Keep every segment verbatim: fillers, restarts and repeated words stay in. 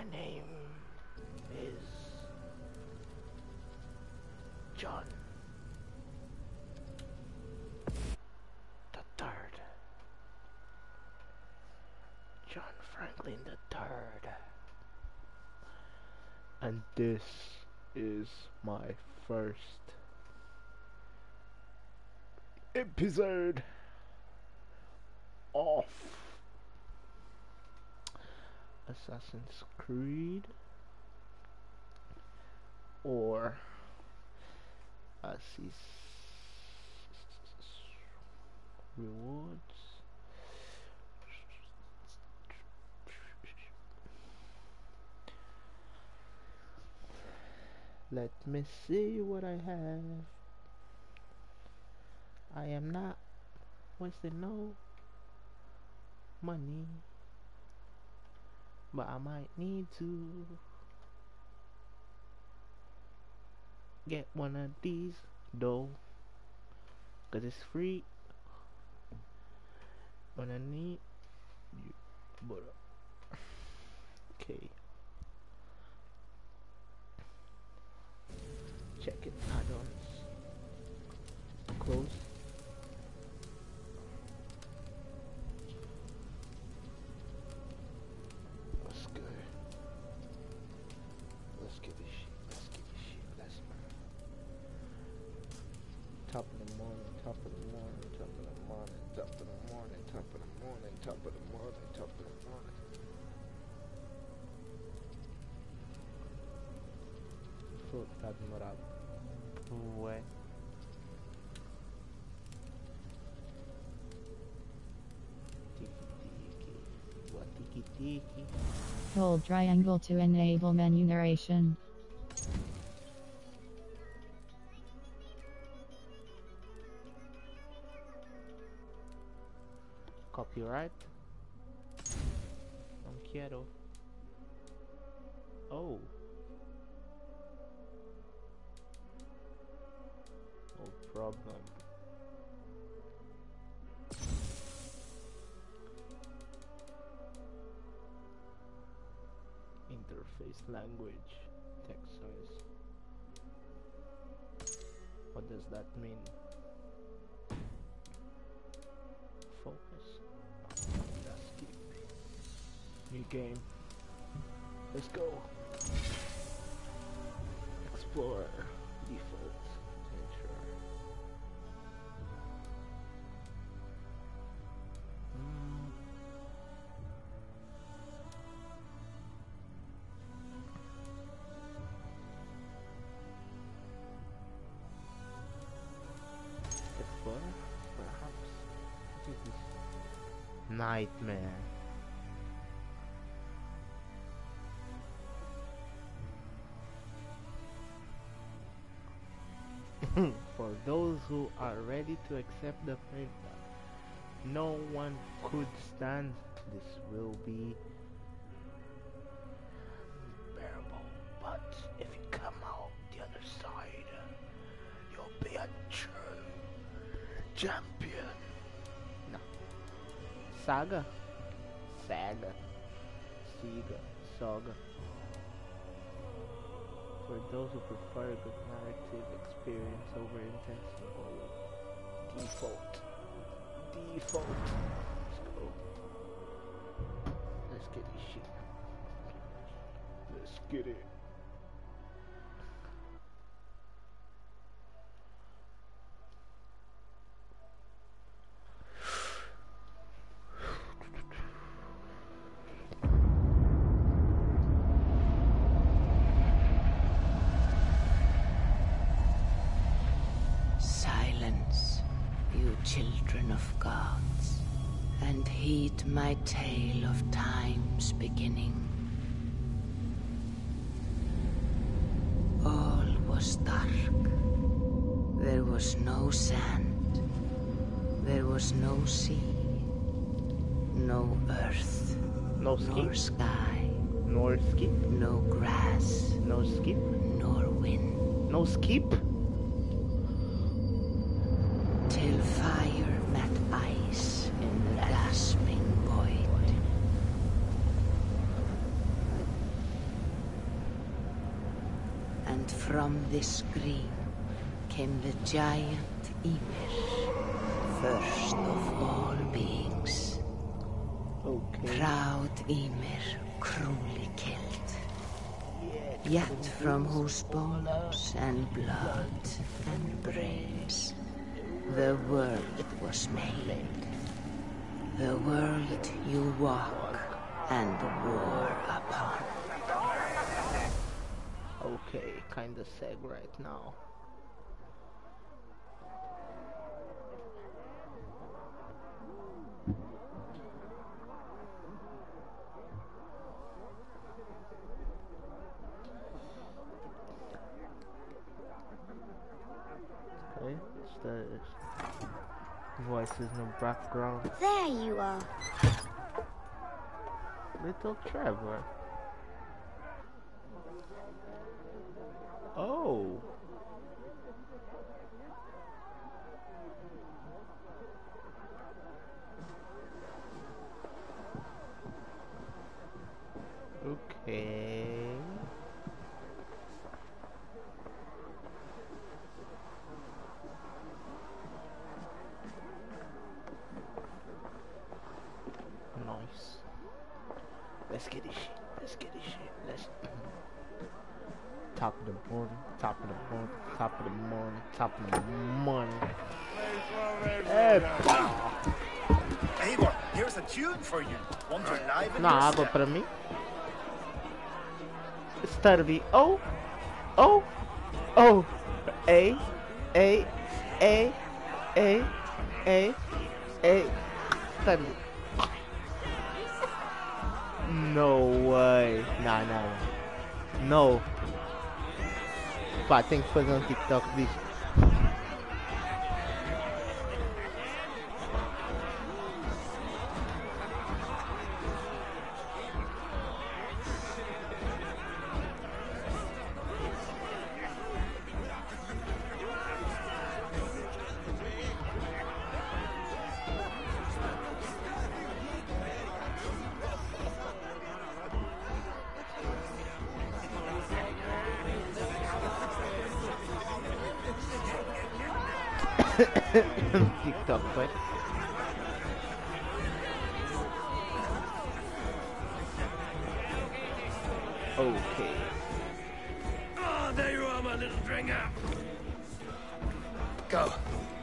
My name is John the Third. John Franklin the Third. And this is my first episode of Assassin's Creed, or Assis Rewards. Let me see what I have. I am not wasting no money, but I might need to get one of these though, cause it's free. When I need you, but okay. Check it, add-ons. Close. Let's go. Let's get this shit. Let's get this shit. Let's top of the morning, top of the morning, top of the morning, top of the morning, top of the morning, top of the morning, top of the morning. Fruttad morado. Ué. Tiki-tiki. What tiki-tiki? Hold triangle to enable menu narration. Copyright? Non quiero. Oh. No problem. Interface language. Text size. What does that mean? Focus. Let's skip. New game. Let's go. Explorer. Default. Ensure. Mm. Explorer? Perhaps. What is this? Nightmare. For those who are ready to accept the fact that no one could stand, this will be bearable. But if you come out the other side, you'll be a true champion. No. Saga? Saga. Sega. Saga. For those who prefer a good narrative experience over intense story. Default. Default. Let's go. Let's get this shit. Let's get it. Children of gods, and heed my tale of time's beginning. All was dark. There was no sand. There was no sea. No earth. No skip. Nor sky. Nor skip. No grass. No skip. Nor wind. No skip. Till fire met ice in the gasping void. And from this scream came the giant Ymir, first of all beings. Okay. Proud Ymir, cruelly killed, yet from whose bones and blood and brains the world was made. The world you walk and war upon. Okay, kinda sad right now. Okay, it's the voices in the background. There you are. Little Trevor. Oh. Okay. Nice. Let's get this shit. Let's get this shit. Let's top of the morning, top of the morning, top of the morning, top of the morning. Hey, Eivor, here's a tune for you. Want to live in nah, your água step? pra mim. Start to be oh, oh, oh, a, a, a, a, a, a. Start to be. No way. Nah, nah, nah. No. Pá, tenho que fazer um TikTok disto. TikTok, but okay. Oh, there you are, my little drinker. Go.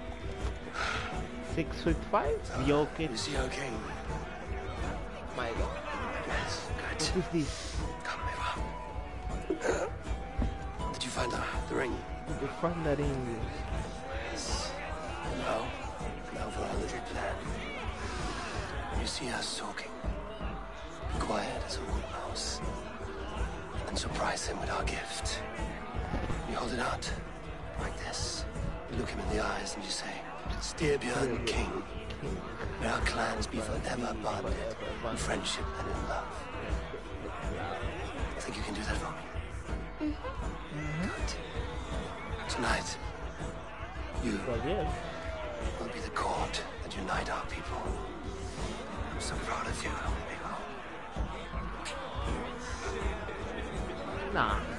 Six foot five? Jokic. Is he okay? My God. Yes, good. What is this? Come, Eva. Did you find the, the ring? The front that in Yes. Now, now for our little plan. You see us talking. Be quiet as a wood mouse. And surprise him with our gift. You hold it out, like this. You look him in the eyes and you say, Styrbjörn King. May our clans be forever bonded in friendship and in love. Think you can do that for me? Mm-hmm. Good. Tonight, you Well, yes. will be the cord that unite our people. I'm so proud of you, Eva. Nah.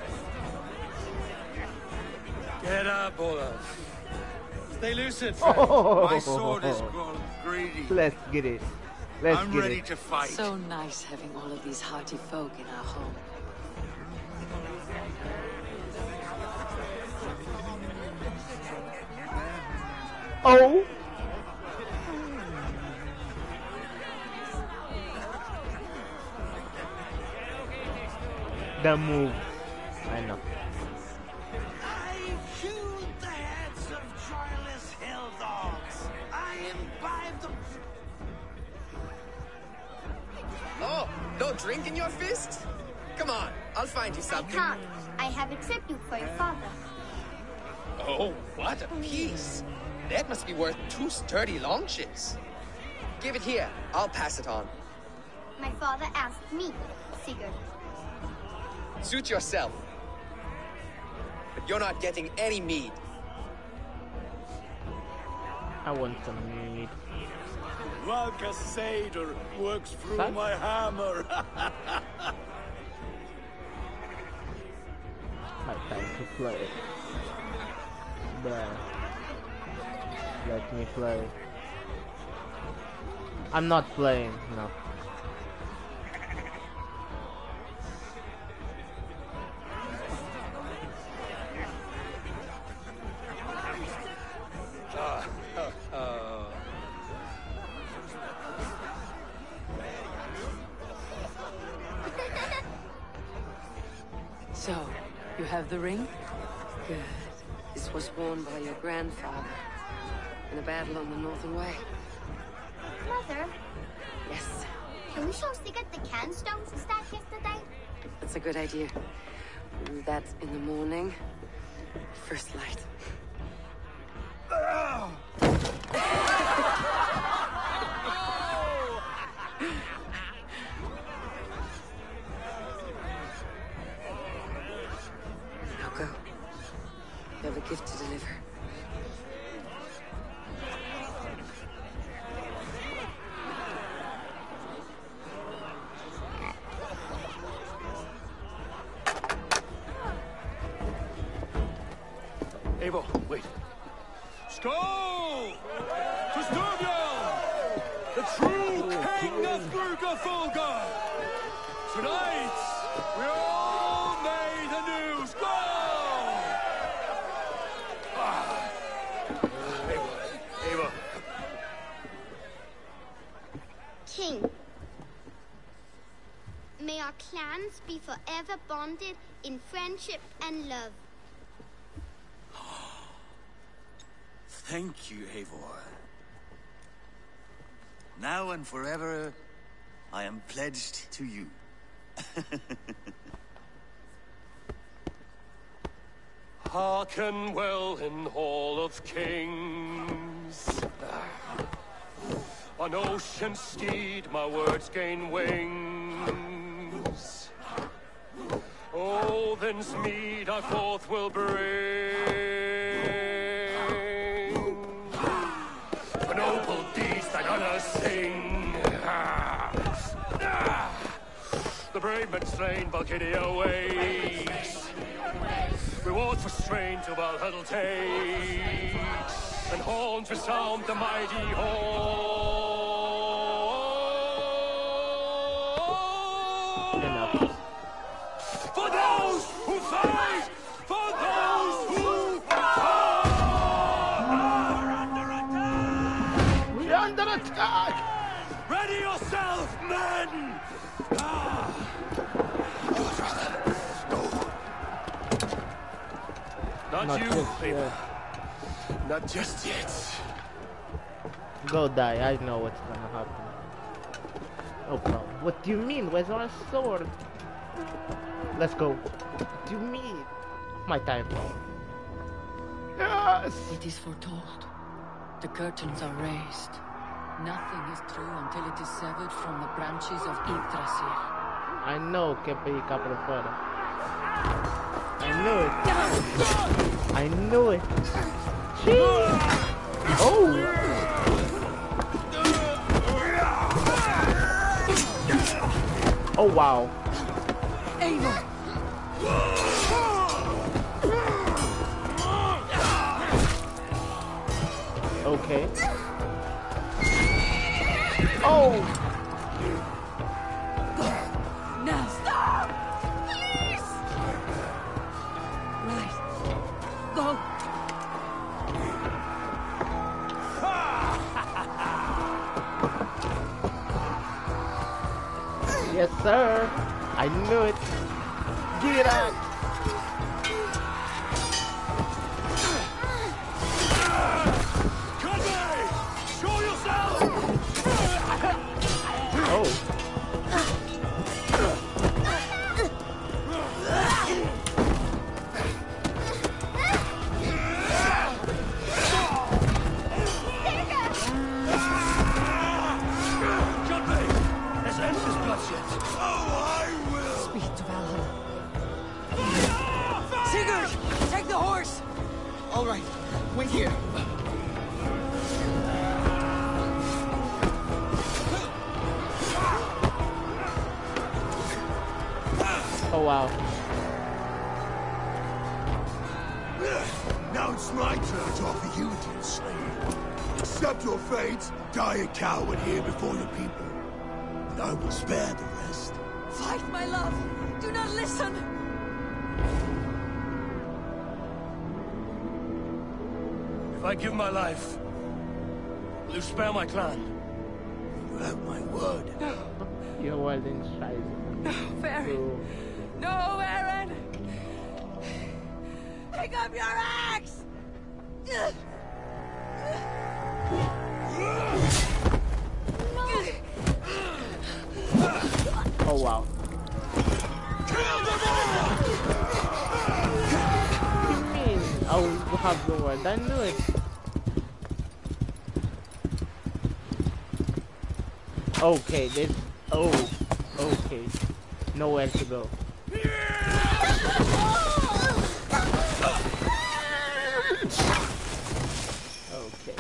Get up, Olaf. Stay lucid, Oh. friend. My sword is grown greedy. Let's get it. Let's I'm get ready it. to fight. So nice having all of these hearty folk in our home. Oh. The move. I know. I killed the heads of joyless hill dogs. I imbibed them. Oh, no drink in your fist? Come on, I'll find you I something. can't. I have a tribute for your father. Oh, what a piece. That must be worth two sturdy long ships. Give it here. I'll pass it on. My father asked me, Sigurd. Suit yourself. But you're not getting any mead. I want some meat. Like a satyr works through Son? my hammer. My time to play. Bruh. Let me play. I'm not playing, no. Uh, uh, uh. So, you have the ring? Good. This was worn by your grandfather in a battle on the Northern Way. Mother, Yes, can we show Sigurd the canstones we started yesterday? that's a good idea. We'll do that in the morning. First light. Now go. You have a gift to deliver. Eivor, wait. Skål! To Sturmjorn, the true king of Brugerfolga! Tonight, we all made anew. Skål! Ah. Eivor, Eivor. King, may our clans be forever bonded in friendship and love. Thank you, Eivor. Now and forever, I am pledged to you. Hearken well in Hall of Kings. On ocean steed, my words gain wings. Odin's mead I forth will bring. For noble deeds that others sing. The brave men slain, Valkyria waits. Reward for strain to Valhalla takes, and horns resound the mighty horn. Enough. For those who fight, for those who fight. We're under attack. We're under attack! Ready yourself, men. Ah. Not, Not you, just Eivor. yet. Not just yet. Go die, I know what's gonna happen. No problem. What do you mean? Where's our sword? Let's go. What do you mean? My time. Yes! It is foretold. The curtains are raised. Nothing is true until it is severed from the branches of Yggdrasil. I know che per capo fuori. I knew it. I knew it. Jeez. Oh! Oh wow. Eivor! Okay. Oh! Now stop! Please! Right. Go! Yes, sir. I knew it. Get out. Conway! Show yourself! Oh. Conway! There's endless bloodshed. Oh, I will! Speed to Valhalla. Sigurd! Take the horse! All right, wait here. Oh wow. Now it's my turn to offer you, dear slave. Accept your fate, die a coward here before your people, and I will spare the rest. Fight, my love! Do not listen! If I give my life, will you spare my clan? You have my word. Your word in Scheiße. No, Barry. So, No, Aaron! Pick up your axe! oh wow. What do you mean? I will have the word. I knew it. Okay, this. Oh, okay. Nowhere to go. Okay.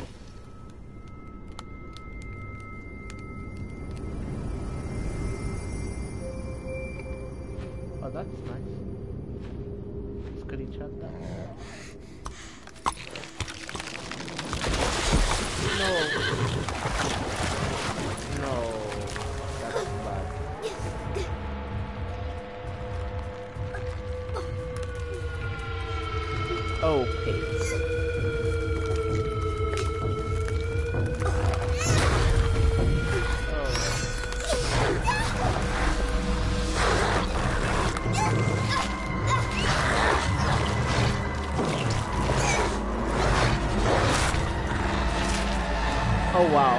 Oh, that's nice. Screenshot that. No. No. That's bad. Okay. Oh wow.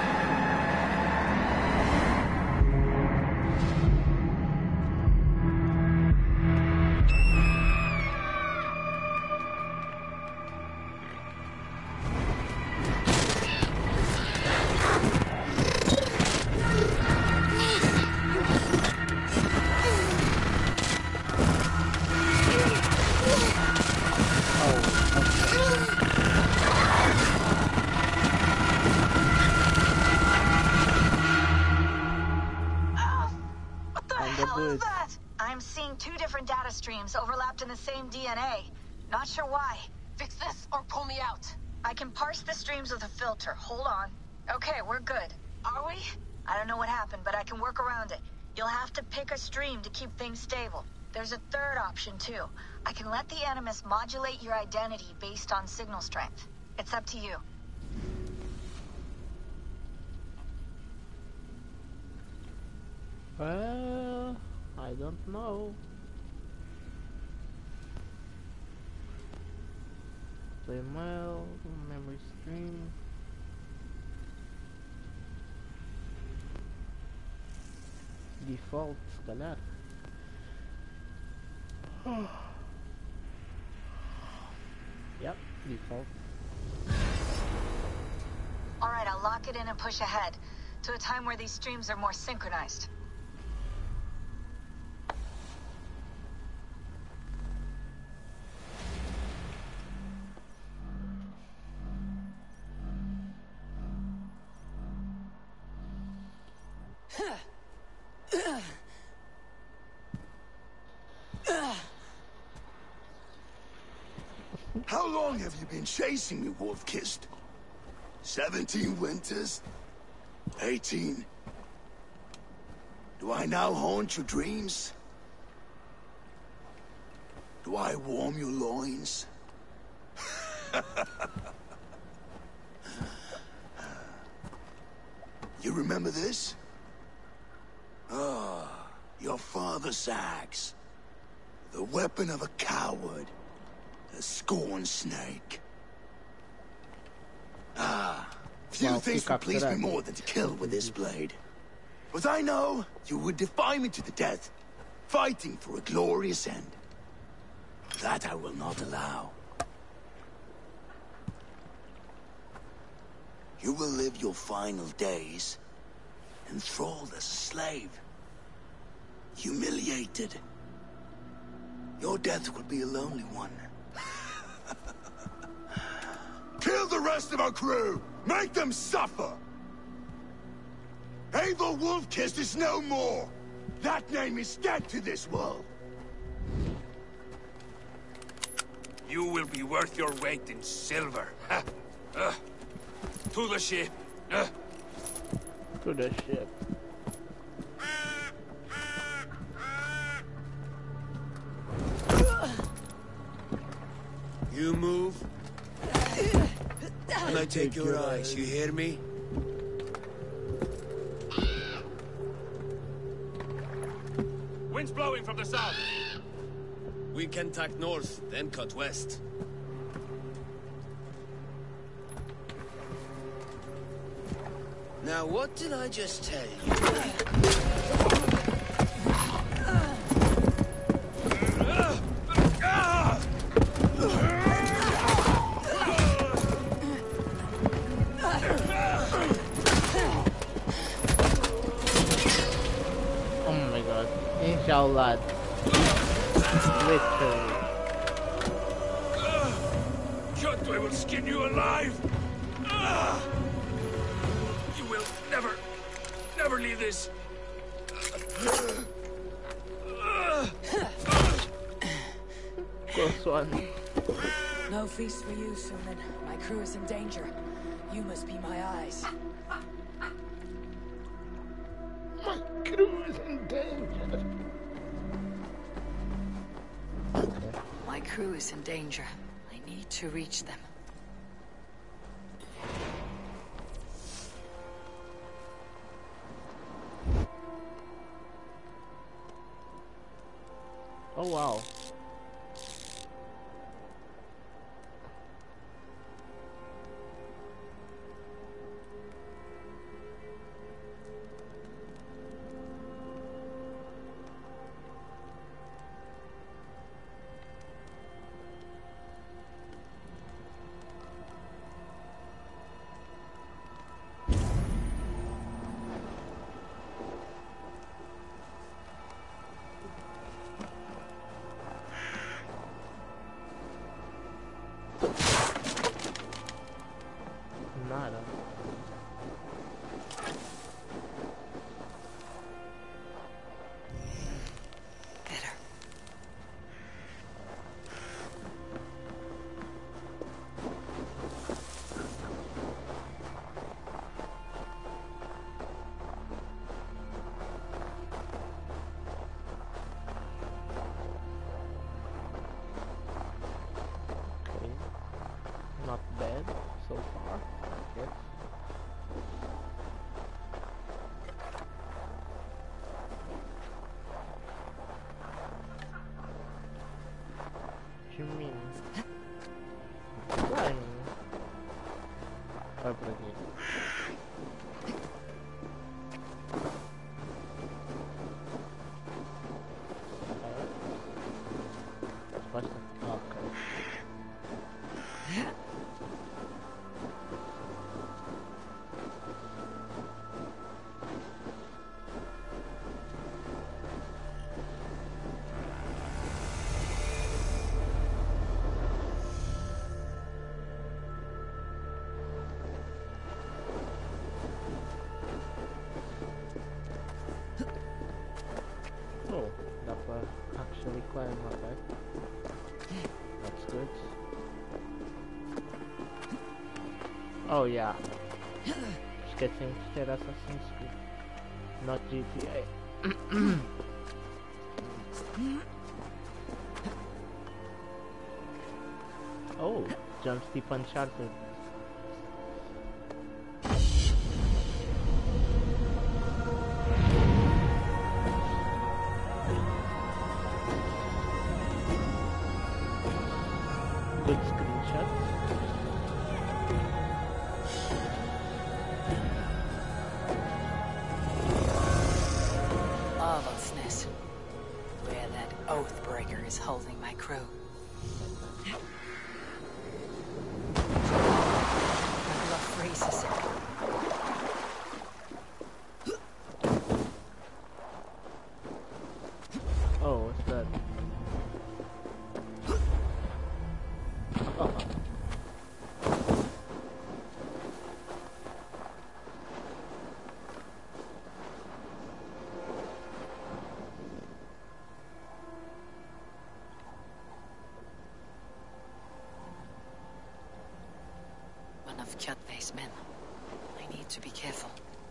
I'm seeing two different data streams overlapped in the same D N A. Not sure why. Fix this or pull me out. I can parse the streams with a filter. Hold on. Okay, we're good. Are we? I don't know what happened, but I can work around it. You'll have to pick a stream to keep things stable. There's a third option, too. I can let the Animus modulate your identity based on signal strength. It's up to you. Well, I don't know. Play mail, memory stream. Default, calar. Yep, default. Alright, I'll lock it in and push ahead to a time where these streams are more synchronized. How long have you been chasing me, Wolf-Kissed? Seventeen winters? Eighteen? Do I now haunt your dreams? Do I warm your loins? You remember this? Ah, your father's axe. The weapon of a coward. A scorn snake. Ah, few Well, things pick would up please to me that. more than to kill with this blade. But I know you would defy me to the death, fighting for a glorious end. That I will not allow. You will live your final days enthralled as a slave. Humiliated. Your death will be a lonely one. Kill the rest of our crew! Make them suffer! Abel Wolf-Kissed is no more! That name is dead to this world! You will be worth your weight in silver. uh, to the ship. Uh. To the ship. You move, and I take your eyes. You hear me? Wind's blowing from the south. We can tack north, then cut west. Now, what did I just tell you? Oh my god. Inshallah. Literally. Shut, I will skin you alive. You will never, never leave this. Close one. No feast for you, Suman. My crew is in danger. You must be my eyes. My crew is in danger. My crew is in danger. I need to reach them. Oh wow. Nada. Better. Okay. Not bad so far. Yes. What you mean? Flying. Oh, por aquí. Basta. Okay. Oh, that was actually climb up, right? That's good. Oh yeah. Just getting straight Assassin's Creed. Not G T A. Oh, jump steep Uncharted. Good screenshot. Lawlessness. Where that Oathbreaker is holding my crew. I love Reese's. Oh, what's that? Oh. of Kjotve's men. I need to be careful.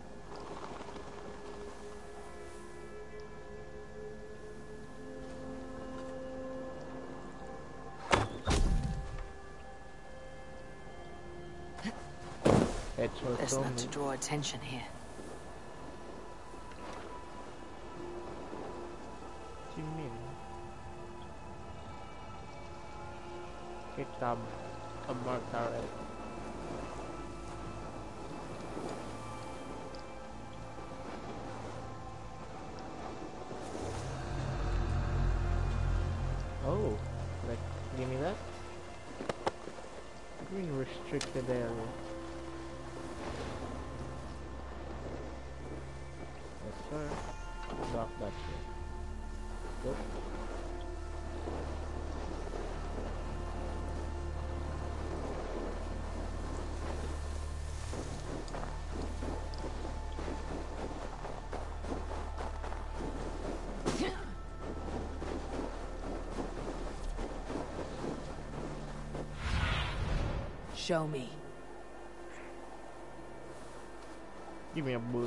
Best not to draw attention here. What do you mean? It's um, a mark already. Oh, like, give me that? Green restricted area. Yes, sir. Drop that shit. Nope. Show me. Give me a boost.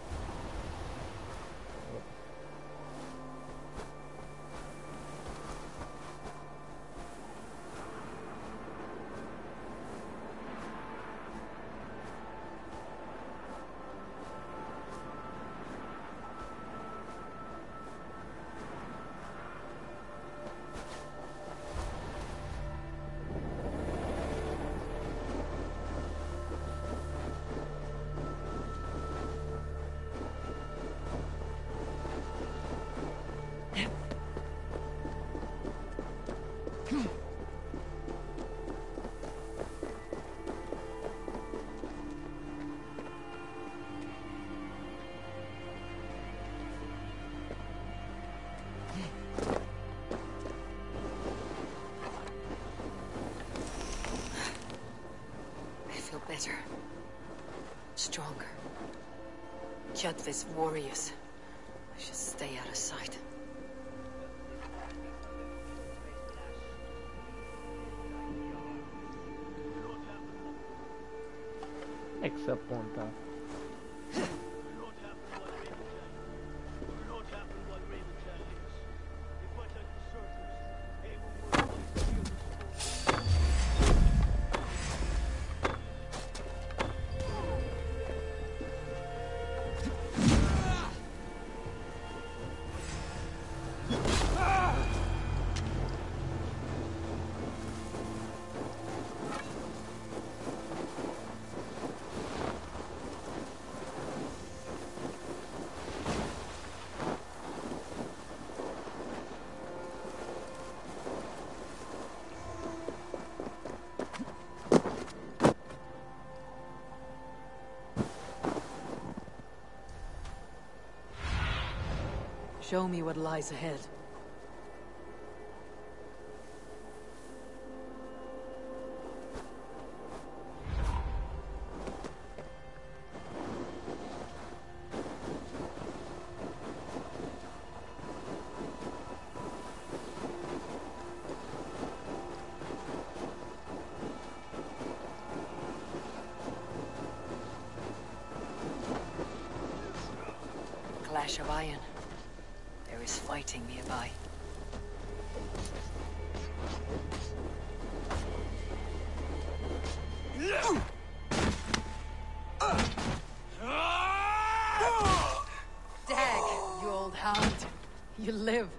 Better. Stronger. Kjotve's warriors. I should stay out of sight. Except one time. Show me what lies ahead. Clash of iron. There is fighting nearby. Dag, you old hound. You live.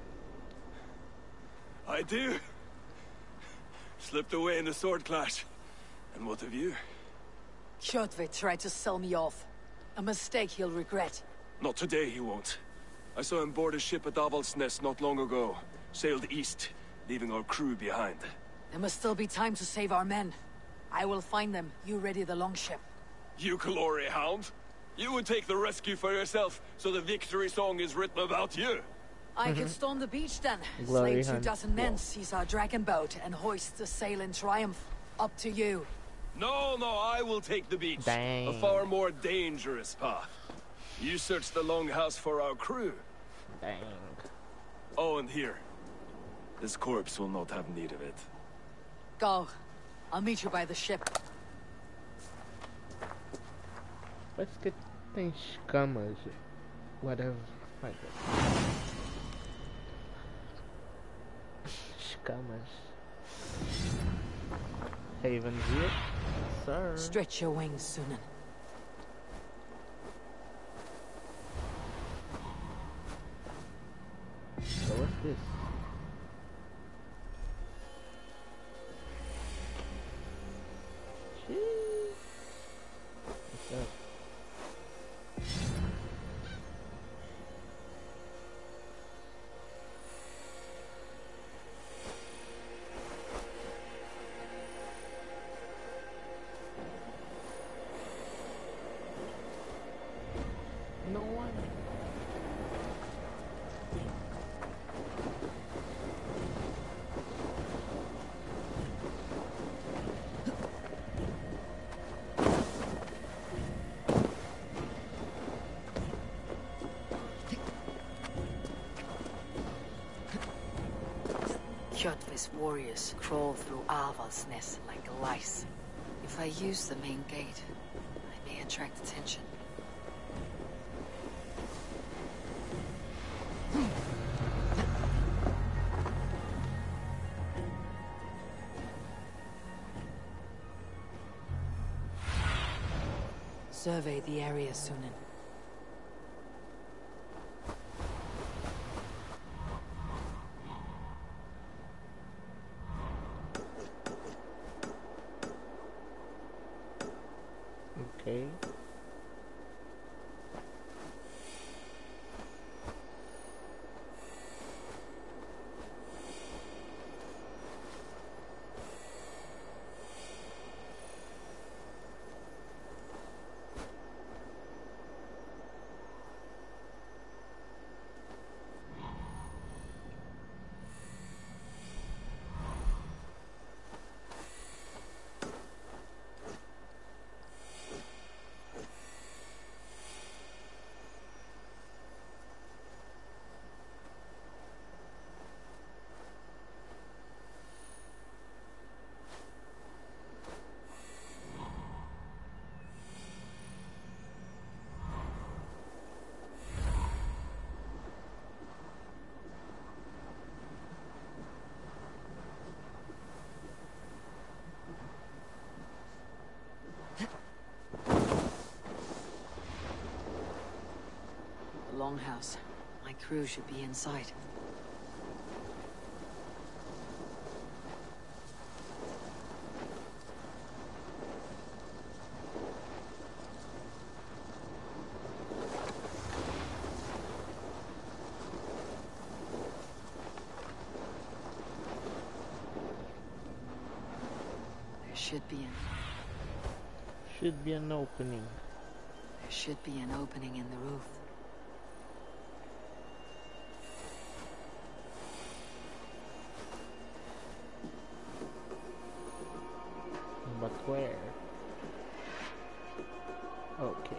I do. Slipped away in the sword clash. And what of you? Kjotve tried to sell me off. A mistake he'll regret. Not today, he won't. I saw him board a ship at Avaldsnes not long ago. Sailed east, leaving our crew behind. There must still be time to save our men. I will find them. You ready the longship. You glory hound? You would take the rescue for yourself, so the victory song is written about you. I can storm the beach then. Glory Slay two hunt. dozen men, seize our dragon boat, and hoist the sail in triumph. Up to you. No, no, I will take the beach. Dang. A far more dangerous path. You search the longhouse for our crew. Dang. Oh, and here. This corpse will not have need of it. Go. I'll meet you by the ship. Parece que tem escamas. Whatever. Vai ver. Escamas. Haven's here. Sir. Stretch your wings, Sunan. So what's this? Jeez. What's that? No one. Kjotve's warriors crawl through Aval's nest like lice. If I use the main gate, I may attract attention. Survey the area, Sunan. Okay. The longhouse. My crew should be inside. There should be an... Should be an opening. There should be an opening in the roof. But where? Okay.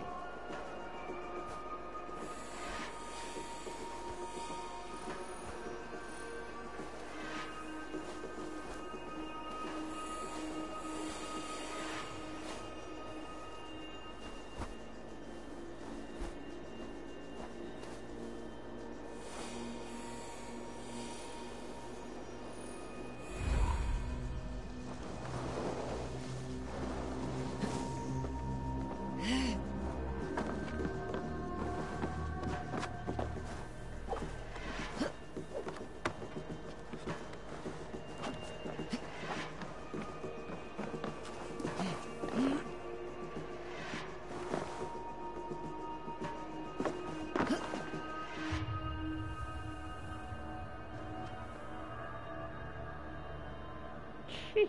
Jeez.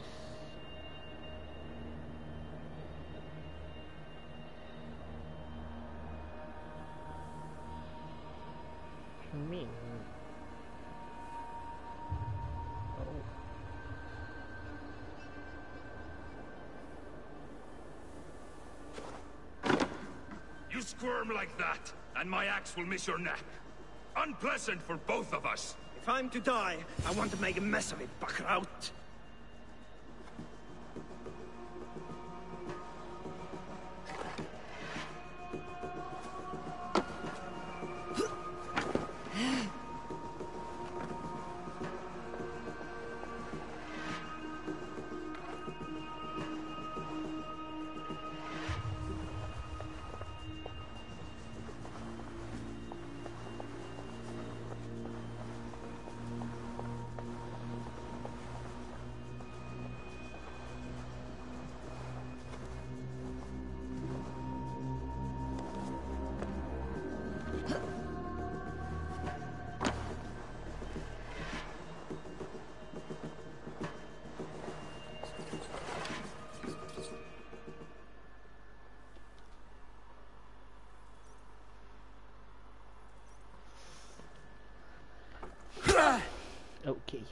I mean, You squirm like that, and my axe will miss your neck. Unpleasant for both of us. If I'm to die, I want to make a mess of it, Buckraut. Okay.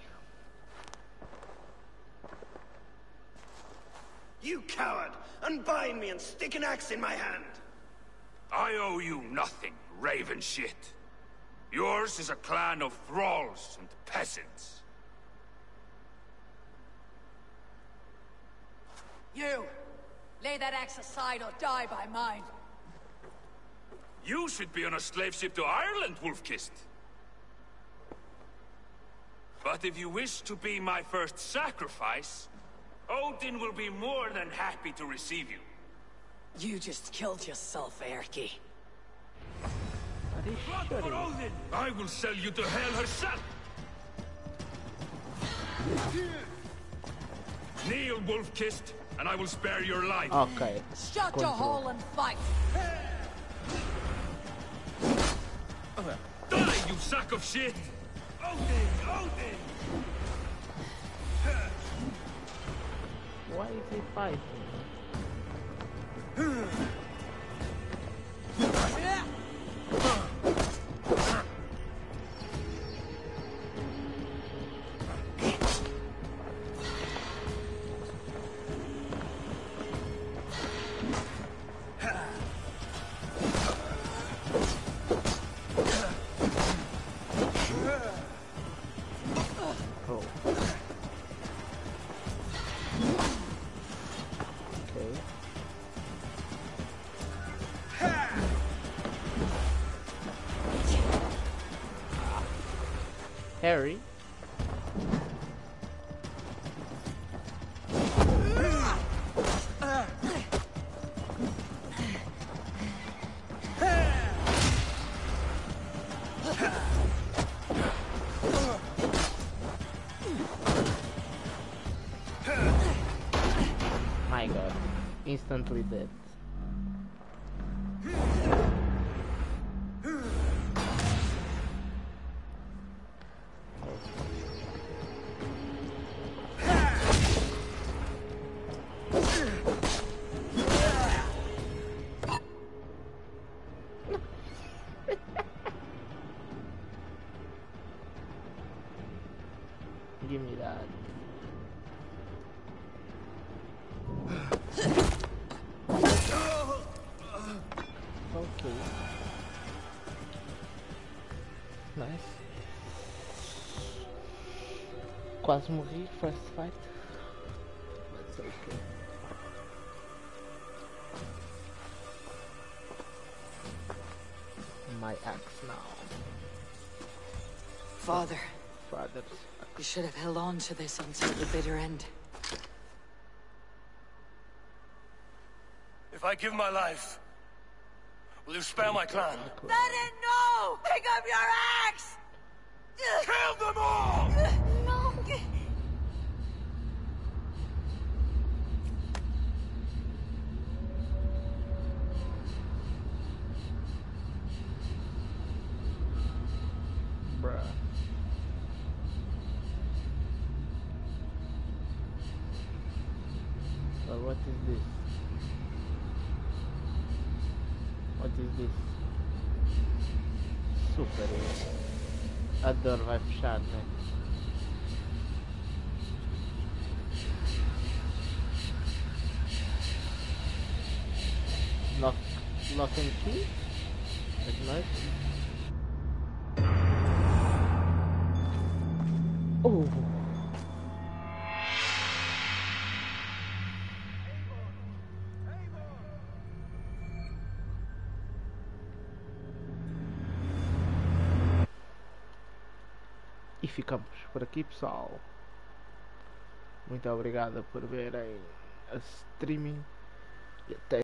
You coward! Unbind me and stick an axe in my hand! I owe you nothing, raven shit. Yours is a clan of thralls and peasants. You! Lay that axe aside or die by mine. You should be on a slave ship to Ireland, Wolf-Kissed. But if you wish to be my first sacrifice, Odin will be more than happy to receive you. You just killed yourself, Erky. Blood for Odin! I will sell you to hell herself! Kneel, Wolf-Kissed, and I will spare your life. Okay. Shut your hole and fight! Die, you sack of shit! Odin! Odin! Why is he fighting? Oh. Okay. Harry. My god, instantly dead. Give me that. Okay. Nice. Quase morri first fight. That's okay. My axe now. Father. Fathers. You should have held on to this until the bitter end. If I give my life, will you spare my clan? Let it know! Pick up your axe! Kill them all! No! Bruh. So what is this? What is this? Super. A dor vai fechar, né? Lock, lock and key? That's nice. Oh. E ficamos por aqui, pessoal. Muito obrigado por verem a streaming e até